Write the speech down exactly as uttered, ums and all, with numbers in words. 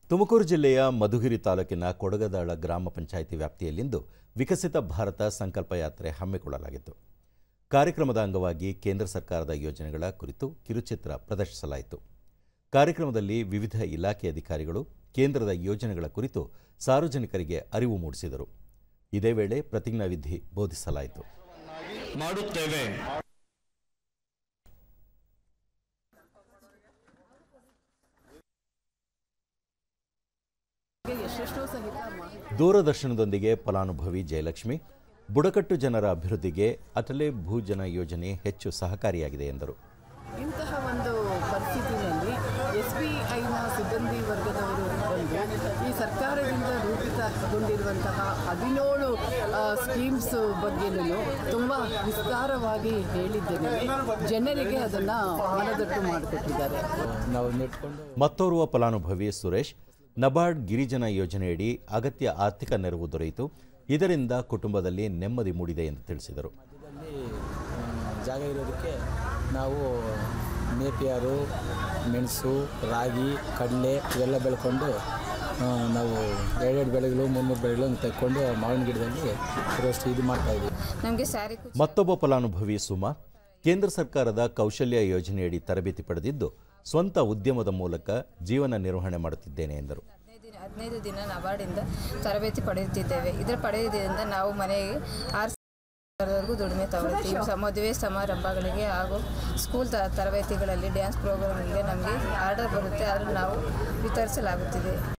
ತುಮಕೂರು ಜಿಲ್ಲೆಯ ಮಧುಗಿರಿ ತಾಲೂಕಿನ ಕೊಡಗದಾಳ ಗ್ರಾಮ ಪಂಚಾಯಿತಿ ವ್ಯಾಪ್ತಿಯಲ್ಲಿಂದು ವಿಕಸಿತ ಭಾರತ ಸಂಕಲ್ಪ ಯಾತ್ರೆ ಹಮ್ಮಿಕೊಳ್ಳಲಾಗಿತ್ತು. ಕಾರ್ಯಕ್ರಮದ ಅಂಗವಾಗಿ ಕೇಂದ್ರ ಸರ್ಕಾರದ ಯೋಜನೆಗಳ ಕುರಿತು ಕಿರುಚಿತ್ರ ಪ್ರದರ್ಶಿಸಲಾಯಿತು. ಕಾರ್ಯಕ್ರಮದಲ್ಲಿ ವಿವಿಧ ಇಲಾಖೆ ಅಧಿಕಾರಿಗಳು ಕೇಂದ್ರದ ಯೋಜನೆಗಳ ಕುರಿತು ಸಾರ್ವಜನಿಕರಿಗೆ ಅರಿವು ಮೂಡಿಸಿದರು. ಇದೇ ವೇಳೆ ಪ್ರತಿಜ್ಞಾವಿಧಿ ಬೋಧಿಸಲಾಯಿತು. ಮಾಡುತ್ತೇವೆ ದೂರದರ್ಶನದೊಂದಿಗೆ ಫಲಾನುಭವಿ ಜಯಲಕ್ಷ್ಮಿ, ಬುಡಕಟ್ಟು ಜನರ ಅಭಿವೃದ್ಧಿಗೆ ಅಟಲೆ ಭೂಜನ ಯೋಜನೆ ಹೆಚ್ಚು ಸಹಕಾರಿಯಾಗಿದೆ ಎಂದರು. ಇಂತಹ ಒಂದು ಪರಿಸ್ಥಿತಿಯಲ್ಲಿ ಎಸ್ ಬಿ ಐನ ಸಿಬ್ಬಂದಿ ವರ್ಗದವರು ಬಂದು ಈ ಸರ್ಕಾರದಿಂದ ರೂಪಿತಗೊಂಡಿರುವಂತಹ ಹದಿನೇಳು ಸ್ಕೀಮ್ಸ್ ಬಗ್ಗೆಯೂ ತುಂಬ ವಿಸ್ತಾರವಾಗಿ ಹೇಳಿದ್ದೇನೆ. ಜನರಿಗೆ ಅದನ್ನು ಮನದಟ್ಟು ಮಾಡಿಕೊಟ್ಟಿದ್ದಾರೆ. ಮತ್ತೋರ್ವ ಫಲಾನುಭವಿ ಸುರೇಶ್, ನಬಾರ್ಡ್ ಗಿರಿಜನ ಯೋಜನೆಯಡಿ ಅಗತ್ಯ ಆರ್ಥಿಕ ನೆರವು ದೊರೆಯಿತು. ಇದರಿಂದ ಕುಟುಂಬದಲ್ಲಿ ನೆಮ್ಮದಿ ಮೂಡಿದೆ ಎಂದು ತಿಳಿಸಿದರು. ಜಾಗ ಇರೋದಕ್ಕೆ ನಾವು ನೇಪಿಯಾರು, ಮೆಣಸು, ರಾಗಿ, ಕಡಲೆ ಇವೆಲ್ಲ ಬೆಳ್ಕೊಂಡು ನಾವು ಎರಡೆರಡು ಬೆಳೆಗಳು ಮೂರ್ಮೂರು ಬೆಳೆಗಳನ್ನು ತೆಕ್ಕೊಂಡು ಮಾವಿನ ಗಿಡದಲ್ಲಿ ರೋಸ್ಟ್ ಇದು ಮಾಡ್ತಾಯಿದ್ದೀವಿ. ನಮಗೆ ಸ್ಯಾರಿ. ಮತ್ತೊಬ್ಬ ಫಲಾನುಭವಿ ಸುಮಾ, ಕೇಂದ್ರ ಸರ್ಕಾರದ ಕೌಶಲ್ಯ ಯೋಜನೆಯಡಿ ತರಬೇತಿ ಪಡೆದಿದ್ದು ಸ್ವಂತ ಉದ್ಯಮದ ಮೂಲಕ ಜೀವನ ನಿರ್ವಹಣೆ ಮಾಡುತ್ತಿದ್ದೇನೆ ಎಂದರು. ಹದಿನೈದು ದಿನ ನಬಾರ್ಡಿಂದ ತರಬೇತಿ ಪಡೆಯುತ್ತಿದ್ದೇವೆ. ಇದರ ಪಡೆಯುವುದರಿಂದ ನಾವು ಮನೆಗೆ ಆರು ಸಾವಿರವರೆಗೂ ದುಡಿಮೆ ತಗೊಳ್ತೀವಿ. ಮದುವೆ ಸಮಾರಂಭಗಳಿಗೆ ಹಾಗೂ ಸ್ಕೂಲ್ ತರಬೇತಿಗಳಲ್ಲಿ ಡ್ಯಾನ್ಸ್ ಪ್ರೋಗ್ರಾಮ್ಗಳಿಗೆ ನಮಗೆ ಆರ್ಡರ್ ಬರುತ್ತೆ. ಅದನ್ನು ನಾವು ವಿತರಿಸಲಾಗುತ್ತಿದೆ.